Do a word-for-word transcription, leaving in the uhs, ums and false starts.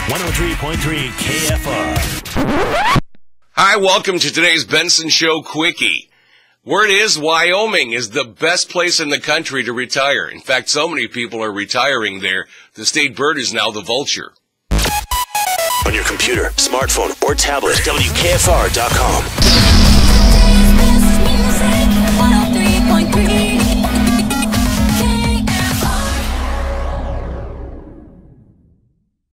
one oh three point three K F R. Hi, welcome to today's Benson Show Quickie. Word is Wyoming is the best place in the country to retire. In fact, so many people are retiring there. The state bird is now the vulture. On your computer, smartphone, or tablet, W K F R dot com.